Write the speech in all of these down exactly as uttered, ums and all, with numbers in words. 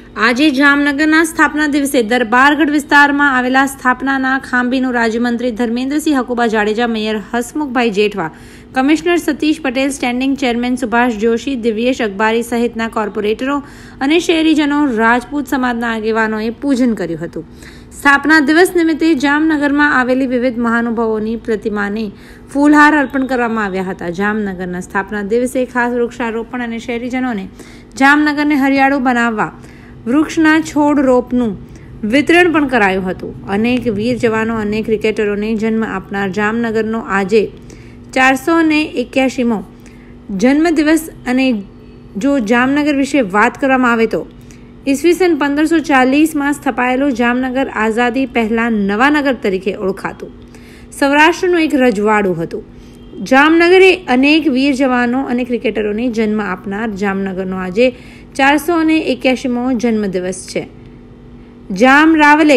આજે જામનગરના સ્થાપના દિવસે દરબારગઢ વિસ્તારમાં આવેલા સ્થાપનાના ખાંભીનું રાજ્યમંત્રી Dharmendrasinh Hakuba Jadeja, mayor Hasmukhbhai Jethwa, commissioner Satish Patel, standing chairman Subhash Joshi, Divyesh Akbari સહિતના કોર્પોરેટરો અને શહેરીજનો, રાજપૂત સમાજના આગેવાનોએ પૂજન કર્યું હતું. સ્થાપના દિવસ નિમિત્તે જામનગરમાં આવેલી વિવિધ મહાનુભાવોની પ્રતિમાને ફૂલહાર અર્પણ કરવામાં આવ્યા હતા. જામનગરના સ્થાપના દિવસે ખાસ વૃક્ષારોપણ અને શહેરીજનોને જામનગરને હરિયાળું બનાવવા વૃક્ષના છોડ રોપનું વિતરણ પણ કરાયું હતું. અનેક વીર જવાનો અને ક્રિકેટરોને જન્મ આપનાર જામનગરનો આજે ચારસો ને એક્યાસીમો જન્મદિવસ. અને જો જામનગર વિશે વાત કરવામાં આવે તો ઈસવીસન પંદરસો ચાલીસમાં સ્થપાયેલું જામનગર આઝાદી પહેલાં નવાનગર તરીકે ઓળખાતું સૌરાષ્ટ્રનું એક રજવાડું હતું. જામનગરે અનેક વીર જવાનો અને ક્રિકેટરોને જન્મ આપનાર જામનગરનો આજે ચારસો ને એક્યાસીમો જન્મદિવસ છે. જામ રાવલે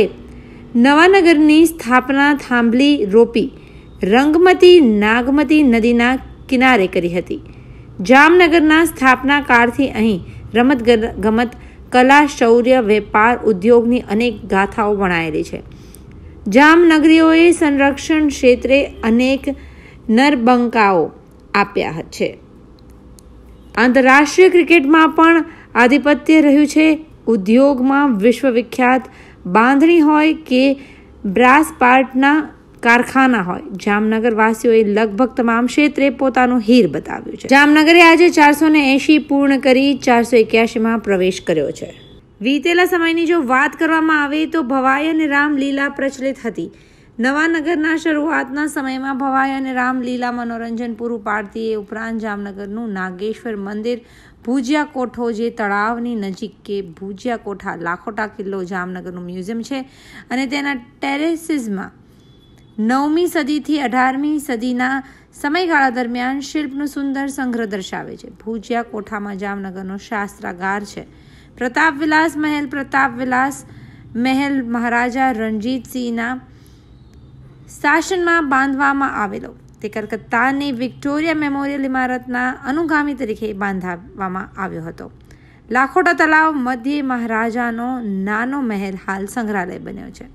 નવાનગરની સ્થાપના થાંભલી રોપી રંગમતી નાગમતી નદીના કિનારે કરી હતી. જામનગરના સ્થાપના કાળથી અહીં રમત ગમત, કલા, શૌર્ય, વેપાર, ઉદ્યોગની અનેક ગાથાઓ વણાયેલી છે. જામનગરીઓએ સંરક્ષણ ક્ષેત્રે અનેક નરબંકાઓ આપ્યા છે. આંતરરાષ્ટ્રીય ક્રિકેટમાં પણ આધિપત્ય રહ્યું છે. ઉદ્યોગમાં વિશ્વવિખ્યાત બાંધણી હોય કે બ્રાસ પાર્ટના કારખાના હોય, જામનગર વાસીઓએ લગભગ તમામ ક્ષેત્રે પોતાનું હીર બતાવ્યું છે. જામનગરે આજે ચારસો ને એંશી પૂર્ણ કરી ચારસો એક્યાસીમાં પ્રવેશ કર્યો છે. વીતેલા સમયની જો વાત કરવામાં આવે તો ભવાઈ અને રામલીલા પ્રચલિત હતી. નવાનગરના શરૂઆતના સમયમાં ભવાઈ અને રામલીલા મનોરંજન પૂરું પાડતી. એ ઉપરાંત જામનગરનું નાગેશ્વર મંદિર, ભુજિયા કોઠો જે તળાવની નજીક કે ભુજિયા કોઠા, લાખોટા કિલ્લો જામનગરનું મ્યુઝિયમ છે અને તેના ટેરેસીસમાં નવમી સદીથી અઢારમી સદીના સમયગાળા દરમિયાન શિલ્પનું સુંદર સંગ્રહ દર્શાવે છે. ભુજિયા કોઠામાં જામનગરનો શાસ્ત્રાગાર છે. પ્રતાપ વિલાસ મહેલ પ્રતાપ વિલાસ મહેલ મહારાજા રણજીતસિંહના શાસનમાં બાંધવામાં આવેલો. તે કલકત્તાની વિક્ટોરિયા મેમોરિયલ ઇમારતના અનુગામી તરીકે બાંધવામાં આવ્યો હતો. લાખોટા તળાવ મધ્યે મહારાજાનો નાનો મહેલ હાલ સંગ્રહાલય બન્યો છે.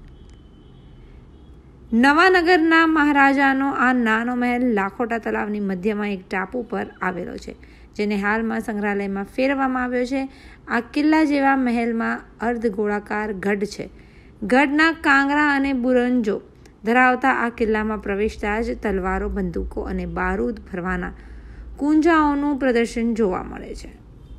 નવાનગરના મહારાજાનો આ નાનો મહેલ લાખોટા તળાવની મધ્યમાં એક ટાપુ પર આવેલો છે, જેને હાલમાં સંગ્રહાલયમાં ફેરવવામાં આવ્યો છે. આ કિલ્લા જેવા મહેલમાં અર્ધગોળાકાર ગઢ છે. ગઢના કાંગરા અને બુરંજો ધરાવતા આ કિલ્લામાં પ્રવેશતા જ તલવારો, બંદૂકો અને બારૂદ ભરવાના કુંજાઓનું પ્રદર્શન જોવા મળે છે.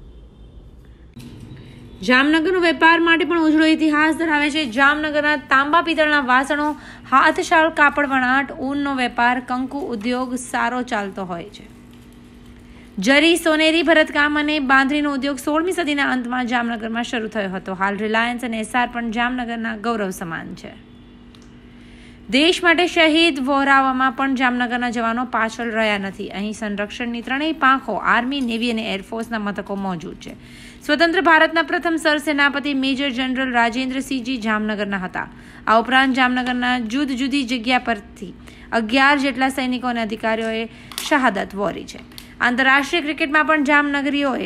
જામનગરનો વેપાર માટે પણ ઉજળો ઇતિહાસ ધરાવે છે. જામનગરના તાંબા પિત્તળના વાસણો, હાથશાળ, કાપડ વણાટ, ઊનનો વેપાર, કંકુ ઉદ્યોગ સારો ચાલતો હોય છે. જરી, સોનેરી, ભરતકામ અને બાંધણીનો ઉદ્યોગ સોળમી સદીના અંતમાં જામનગરમાં શરૂ થયો હતો. હાલ રિલાયન્સ અને એસઆર પણ જામનગરના ગૌરવ સમાન છે. દેશ માટે શહીદ વહોરાવામાં પણ જામનગરના જવાનો પાછળ રહ્યા નથી. અહીં સંરક્ષણની ત્રણેય પાંખો, આર્મી, નેવી અને એરફોર્સના મથકો મોજૂદ છે. સ્વતંત્ર ભારતના પ્રથમ સરસેનાપતિ મેજર જનરલ રાજેન્દ્રસિંહજી જામનગરના હતા. આ ઉપરાંત જામનગરના જુદી જુદી જગ્યા પરથી અગિયાર જેટલા સૈનિકો અને અધિકારીઓએ શહાદત વહોરી છે. આંતરરાષ્ટ્રીય ક્રિકેટમાં પણ જામનગરીઓએ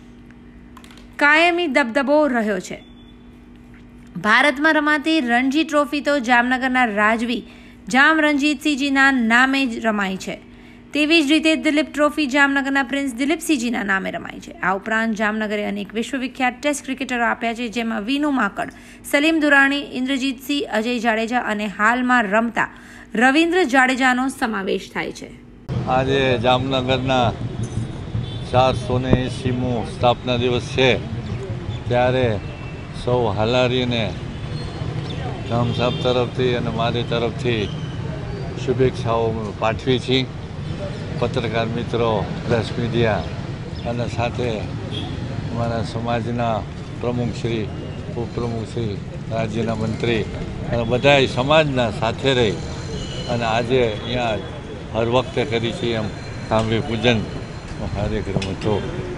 કાયમી દબદબો રહ્યો છે. ભારતમાં રમાતી રણજી ટ્રોફી તો જામનગરના રાજવી જામ રણજીતસિંહજીના નામે જ રમાય છે. તેવી જ રીતે દિલીપ ટ્રોફી જામનગરના પ્રિન્સ દિલીપસિંહજીના નામે રમાય છે. આ ઉપરાંત જામનગરે અનેક વિશ્વવિખ્યાત ટેસ્ટ ક્રિકેટરો આપ્યા છે, જેમાં વિનુ માકડ, સલીમ દુરાણી, ઇન્દ્રજીતસિંહ, અજય જાડેજા અને હાલમાં રમતા રવિન્દ્ર જાડેજાનો સમાવેશ થાય છે. આજે જામનગરના ચારસો ને એંશીમો સ્થાપના દિવસ છે, ત્યારે સૌ હાલારીને ગામ સાહેબ તરફથી અને મારી તરફથી શુભેચ્છાઓ પાઠવી છીએ. પત્રકાર મિત્રો, પ્રેસ મીડિયા અને સાથે અમારા સમાજના પ્રમુખશ્રી, ઉપપ્રમુખશ્રી, રાજ્યના મંત્રી અને બધાય સમાજના સાથે રહી અને આજે અહીંયા હર વખતે કરી છીએ એમ ખાંભી પૂજન કાર્યક્રમ હતો.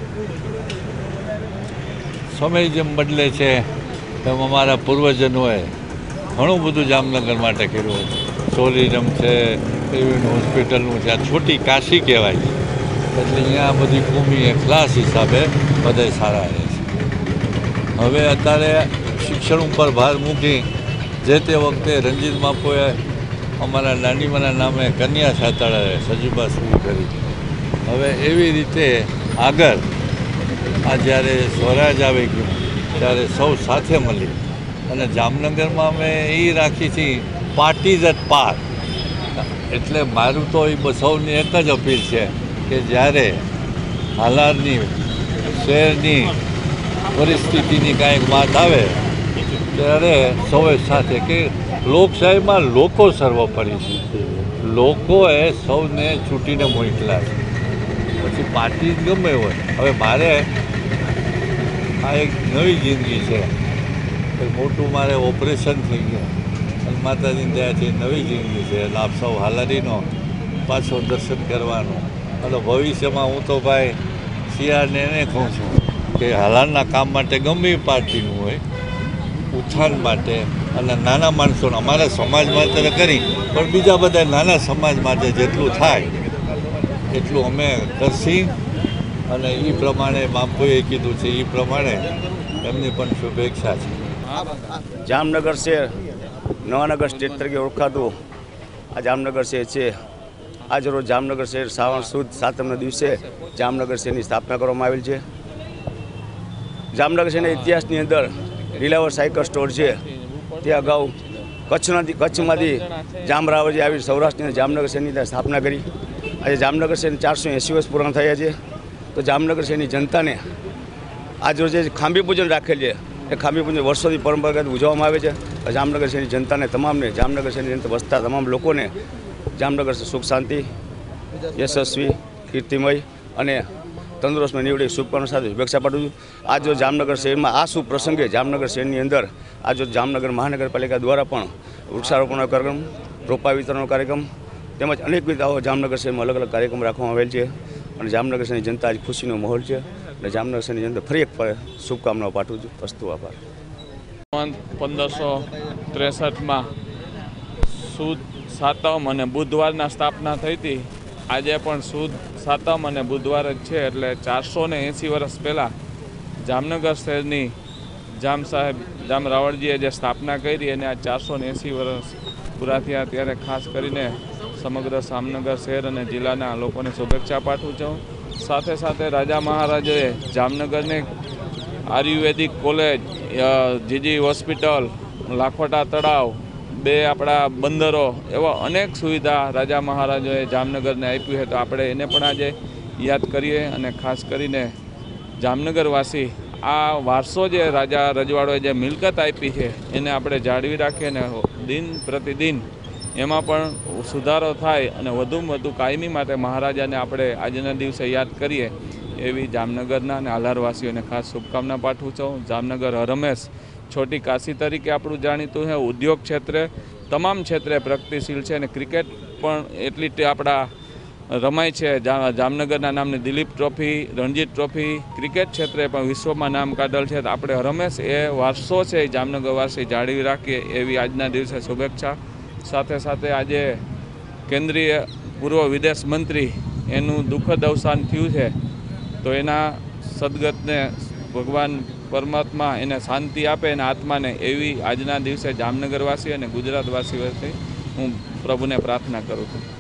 સમય જેમ બદલે છે તેમ અમારા પૂર્વજનોએ ઘણું બધું જામનગર માટે કર્યું હતું. ટુરિઝમ છે, એવી હોસ્પિટલનું છે, આ છોટી કાશી કહેવાય છે. એટલે અહીંયા બધી ભૂમિ એ ક્લાસ હિસાબે બધા સારા રહે છે. હવે અત્યારે શિક્ષણ ઉપર ભાર મૂકી જે તે વખતે રંજીત બાપુએ અમારા નાનીમાના નામે કન્યા છાત્રાલય સજીબા શરૂ કરી. હવે એવી રીતે આગળ આ જ્યારે સ્વરાજ આવી ગયું ત્યારે સૌ સાથે મળી અને જામનગરમાં અમે એ રાખી હતી પાર્ટીઝ એટ પાર. એટલે મારું તો એ સૌની એક જ અપીલ છે કે જ્યારે હાલારની શહેરની પરિસ્થિતિની કાંઈક વાત આવે ત્યારે સૌએ સાથે કે લોકશાહીમાં લોકો સર્વોપરી છે. લોકોએ સૌને ચૂંટીને મોકલ્યા છે, પછી પાર્ટી ગમે હોય. હવે મારે આ એક નવી જિંદગી છે, મોટું મારે ઓપરેશન થઈ ગયા અને માતાજીની દયાથી નવી જિંદગી છે. એટલે આપ સૌ હાલારીનો પાછો દર્શન કરવાનું. અને ભવિષ્યમાં હું તો ભાઈ સિયાને એને કહું છું કે હાલારના કામ માટે ગમે પાર્ટીનું હોય ઉત્થાન માટે અને નાના માણસોને અમારા સમાજ માટે કરી પણ બીજા બધા નાના સમાજ માટે જેટલું થાય એટલું અમે કરશી. અને એ પ્રમાણે બાપુએ કીધું છે એ પ્રમાણે એમની પણ શુભેચ્છા છે. જામનગર શહેર નવાનગર સ્ટેટ તરીકે ઓળખાતું આ જામનગર શહેર છે. આજ રોજ જામનગર શહેર શ્રાવણ સુદ સાતમના દિવસે જામનગર શહેરની સ્થાપના કરવામાં આવેલ છે. જામનગર શહેરના ઇતિહાસની અંદર લીલાવર સાયકલ સ્ટોર છે. તે અગાઉ કચ્છનાથી કચ્છમાંથી જામરાવજી આવી સૌરાષ્ટ્રની જામનગર શહેરની ત્યાં સ્થાપના કરી. આજે જામનગર શહેરને ચારસો એંસી વર્ષ પૂર્ણ થયા છે. તો જામનગર શહેરની જનતાને આજ રોજ જે ખાંભી પૂજન રાખેલ છે એ ખાંભી પૂજન વર્ષોથી પરંપરાગત ઉજવવામાં આવે છે. જામનગર શહેરની જનતાને તમામને જામનગર શહેરની જનતા વસતા તમામ લોકોને જામનગર સુખ શાંતિ યશસ્વી કીર્તિમય અને તંદુરસ્તમાં નીવડે શુભકામના સાથે શુભેચ્છા પાઠવું છું. આજ જો જામનગર શહેરમાં આ શુભ પ્રસંગે જામનગર શહેરની અંદર આજ જો જામનગર મહાનગરપાલિકા દ્વારા પણ વૃક્ષારોપણનો કાર્યક્રમ, રોપા વિતરણનો કાર્યક્રમ તેમજ અનેકવિધ આવો જામનગર શહેરમાં અલગ અલગ કાર્યક્રમ રાખવામાં આવેલ છે. અને જામનગર શહેરની જનતા આજ ખુશીનો માહોલ છે. અને જામનગર શહેરની જનતા ફરી એક શુભકામનાઓ પાઠવું છું. અસ્તુ આભાર. પંદરસો ત્રેસઠમાં સુદ સાતમ અને બુધવારના સ્થાપના થઈ હતી. આજે પણ સુદ સાતમ અને બુધવાર જ છે. એટલે ચારસો ને એંસી વર્ષ પહેલાં જામનગર શહેરની જામ સાહેબ જામ રાવળજીએ જે સ્થાપના કરી અને આ ચારસો ને એંસી વર્ષ પૂરા થયા ત્યારે ખાસ કરીને સમગ્ર જામનગર શહેર અને જિલ્લાના લોકોને શુભેચ્છા પાઠવું છું. સાથે સાથે રાજા મહારાજાએ જામનગરને આયુર્વેદિક કોલેજ, જીજી હોસ્પિટલ, લાખોટા તળાવ, બે આપણા બંદરો એવા અનેક સુવિધા રાજા મહારાજાએ જામનગરને આપી છે. તો આપણે એને પણ આજે યાદ કરીએ અને ખાસ કરીને જામનગરવાસી આ વારસો જે રાજા રજવાડોએ જે મિલકત આપી છે એને આપણે જાળવી રાખીએ અને દિન પ્રતિદિન એમાં પણ સુધારો થાય અને વધુમાં વધુ કાયમી માટે મહારાજાને આપણે આજના દિવસે યાદ કરીએ એવી જામનગરના અને આલારવાસીઓને ખાસ શુભકામના પાઠવું છું. જામનગર હરમેશ છોટી કાશી તરીકે આપણું જાણીતું છે. ઉદ્યોગ ક્ષેત્રે તમામ ક્ષેત્રે પ્રગતિશીલ છે અને ક્રિકેટ પણ એટલી આપણા રમાય છે. જામનગરના નામની Dilip trophy, Ranjit trophy cricket ક્ષેત્રે પણ વિશ્વમાં નામ કાઢેલ છે. તો આપણે હરમેશ એ વારસો છે એ જામનગર વાસી જાળવી રાખીએ એવી આજના દિવસે શુભેચ્છા. સાથે સાથે આજે કેન્દ્રીય પૂર્વ વિદેશ મંત્રી એનું દુઃખદ અવસાન થયું છે. તો એના સદગતને ભગવાન પરમાત્મા એને શાંતિ આપે એના આત્માને એવી આજના દિવસે જામનગરવાસી અને ગુજરાતવાસીઓથી હું પ્રભુને પ્રાર્થના કરું છું.